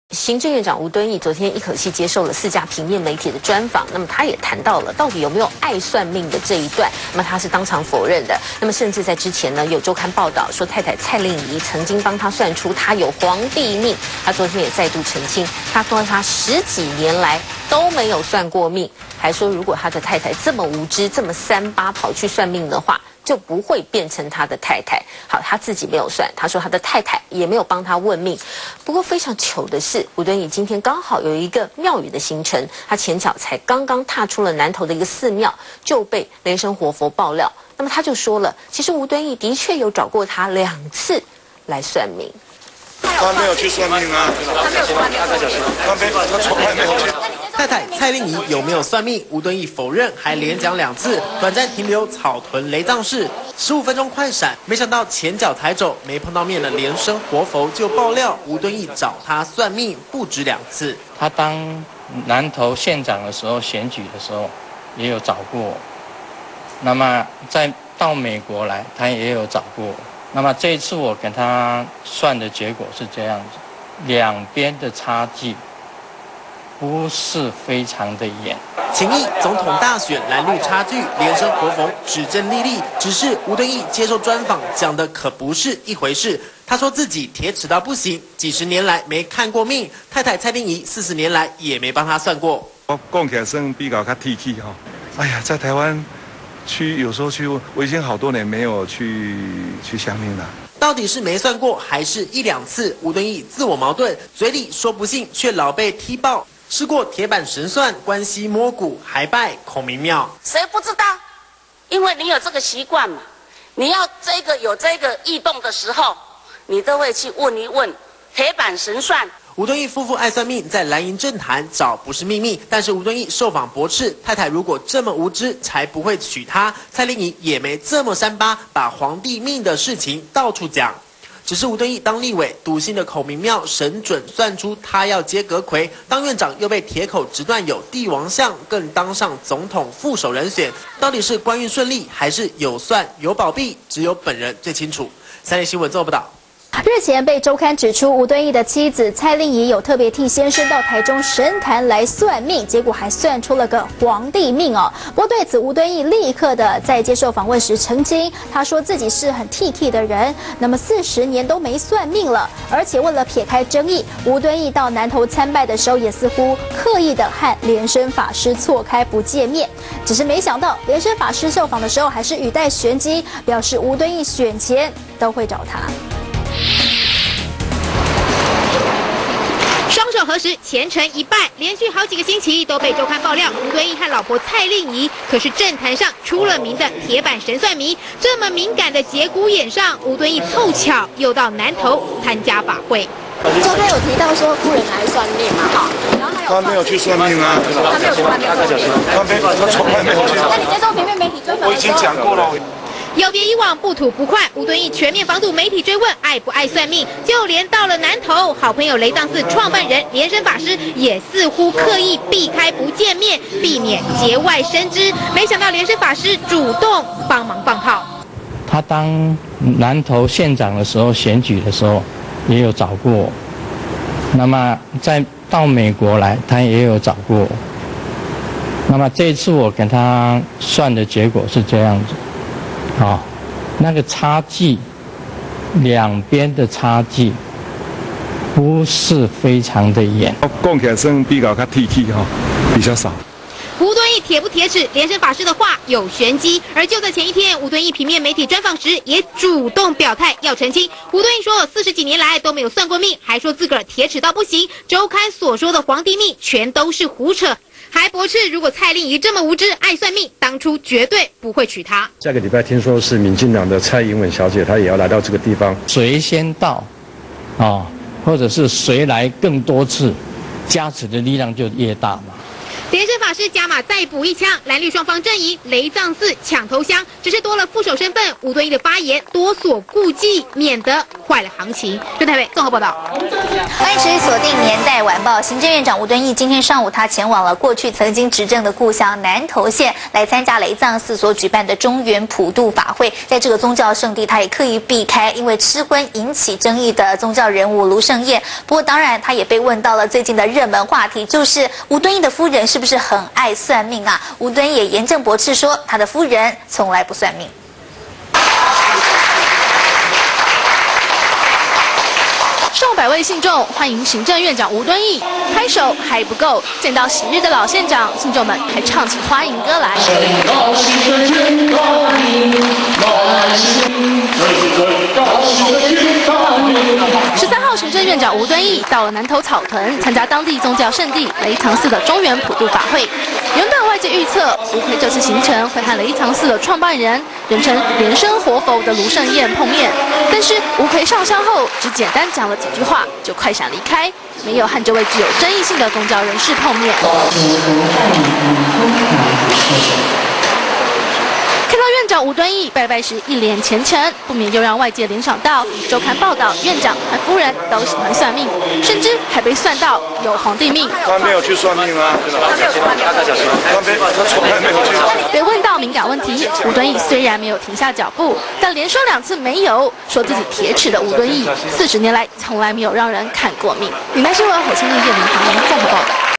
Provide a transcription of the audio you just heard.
行政院长吴敦义昨天一口气接受了4家平面媒体的专访，那么他也谈到了到底有没有爱算命的这一段，那么他是当场否认的。那么甚至在之前呢，有周刊报道说太太蔡令宜曾经帮他算出他有皇帝命，他昨天也再度澄清，他说他10几年来都没有算过命，还说如果他的太太这么无知、这么3八跑去算命的话，就不会变成他的太太。好，他自己没有算，他说他的太太也没有帮他问命。不过非常糗的是，吴敦义今天刚好有一个庙宇的行程，他前脚才刚刚踏出了南投的一个寺庙，就被莲生活佛爆料。那么他就说了，其实吴敦义的确有找过他2次来算命。 他没有去算命啊，他从来没有去。 太太蔡令宜有没有算命？吴敦义否认，还连讲2次，短暂停留草屯雷藏寺，15分钟快闪，没想到前脚才走，没碰到面的莲生活佛就爆料，吴敦义找他算命不止2次。 他当南投县长的时候，选举的时候也有找过我，那么到美国来，他也有找过我。那么这一次我跟他算的结果是这样子，两边的差距不是非常的远。 情谊总统大选蓝绿差距，莲生活佛指证历历，只是吴敦义接受专访讲的可不是一回事。他说自己铁齿到不行，几十年来没看过命，太太蔡令宜40年来也没帮他算过。 我讲起来算比较铁气哈，哎呀，在台湾有时候去，我已经好多年没有去相命了。 到底是没算过，还是1、2次？吴敦义自我矛盾，嘴里说不信，却老被踢爆。试过铁板神算、关西摸骨，还拜孔明庙。 谁不知道？因为你有这个习惯嘛，你要有这个异动的时候，你都会去问一问铁板神算。 吴敦义夫妇爱算命，在蓝营政坛早不是秘密。但是吴敦义受访驳斥，太太如果这么无知，才不会娶她。蔡令宜也没这么3八，把皇帝命的事情到处讲。只是吴敦义当立委，笃信的孔明庙神准算出他要接阁揆，当院长又被铁口直断有帝王相，更当上总统副手人选。到底是官运顺利，还是有算有保庇？只有本人最清楚。3立新闻做报道。 日前被周刊指出，吴敦义的妻子蔡令宜有特别替先生到台中神坛来算命，结果还算出了个皇帝命哦。不过对此，吴敦义立刻的在接受访问时澄清，他说自己是很TT的人，那么40年都没算命了，而且为了撇开争议，吴敦义到南投参拜的时候也似乎刻意的和莲生法师错开不见面，只是没想到莲生法师受访的时候还是语带玄机，表示吴敦义选前都会找他。 双手合十，虔诚一拜，连续好几个星期都被周刊爆料，吴敦义和老婆蔡令宜可是政坛上出了名的铁板神算迷。这么敏感的节骨眼上，吴敦义凑巧又到南投参加法会。 周刊有提到说夫人来算命嘛，哈，然后还有他没有去算命啊， 他没有去算命， 他从来没有去。 那你接受平面媒体追访？ 我已经讲过了。 有别以往，不吐不快。吴敦义全面防堵媒体追问爱不爱算命，就连到了南投，好朋友雷藏寺创办人莲生法师也似乎刻意避开不见面，避免节外生枝。没想到莲生法师主动帮忙放炮。 他当南投县长的时候，选举的时候也有找过我，那么到美国来，他也有找过我。那么这一次我跟他算的结果是这样子。那个差距，两边的差距不是非常的远。 讲起来算比较铁气哈，比较少。 吴敦义铁不铁齿，莲生法师的话有玄机。而就在前一天，吴敦义平面媒体专访时也主动表态要澄清。吴敦义说，40几年来都没有算过命，还说自个儿铁齿到不行。周刊所说的皇帝命全都是胡扯。还驳斥，如果蔡令宜这么无知爱算命，当初绝对不会娶她。 下个礼拜听说是民进党的蔡英文小姐，她也要来到这个地方。 谁先到，或者是谁来更多次，加持的力量就越大嘛。 莲生法师加码再补一枪，蓝绿双方阵营雷藏寺抢头香，只是多了副手身份，吴敦义的发言多所顾忌，免得坏了行情。中台北综合报道。 欢迎持续锁定年代。 晚报，行政院长吴敦义今天上午他前往了过去曾经执政的故乡南投县，来参加雷藏寺所举办的中元普渡法会。在这个宗教圣地，他也刻意避开因为吃荤引起争议的宗教人物卢胜燕。不过，当然他也被问到了最近的热门话题，就是吴敦义的夫人是不是很爱算命啊？吴敦义也严正驳斥说，他的夫人从来不算命。 上百位信众欢迎行政院长吴敦义，拍手还不够，见到昔日的老县长，信众们还唱起欢迎歌来。13号，行政院长吴敦义到了南投草屯，参加当地宗教圣地雷藏寺的中元普渡法会。原本外界预测吴奎这次行程会和雷藏寺的创办人，人称莲生活佛的卢胜燕碰面，但是吴奎上香后只简单讲了几句话就快闪离开，没有和这位具有争议性的宗教人士碰面。看到院长吴敦义拜拜时一脸虔诚，不免又让外界联想到周刊报道院长和夫人都喜欢算命，甚至还被算到有皇帝命。 他没有去算命啊，他没有去算命，他从来没有去。 被问到敏感问题，吴敦义虽然没有停下脚步，但连说2次没有，说自己铁齿的吴敦义，40年来从来没有让人看过命。闽南新闻侯清丽、叶明航综合报道。